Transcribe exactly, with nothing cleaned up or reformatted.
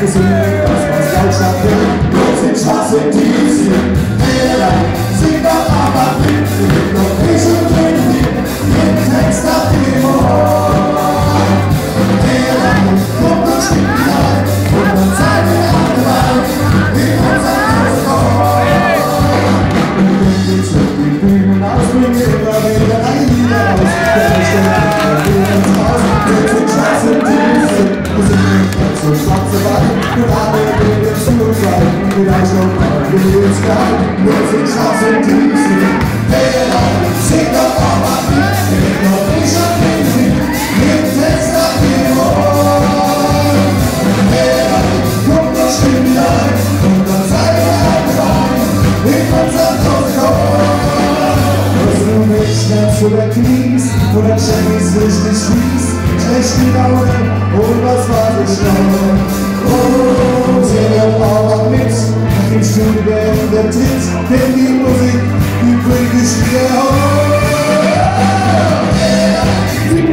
Wir sind das, was Deutschland will. Wir sind Straße, die sind Fehler, sind doch aber blind. Doch ich und Kinder, jeden Text nach dem Ohr. Fehler, kommt und stimmt rein, und dann seid ihr alle rein, in unser Haus. Wir sind so die Bühnen ausbringen, immer wieder ein Lieder aus. Wir sind raus, wir sind Straße, die sind. Wir sind so schwarze Wand, und alle Wege zu sein. Vielleicht noch mal geht's gleich, wir sind Straße, die sind. Fehler, sing doch auch mal mit, sing doch nicht und nicht, jeden Text nach dem Ohr. Fehler, kommt und stimmt ein, und dann seid ihr alle rein, in unser Chor. Was du nicht nennst oder Kies, oder Chevys richtig fies, schlecht die Laune, und was war ich noch?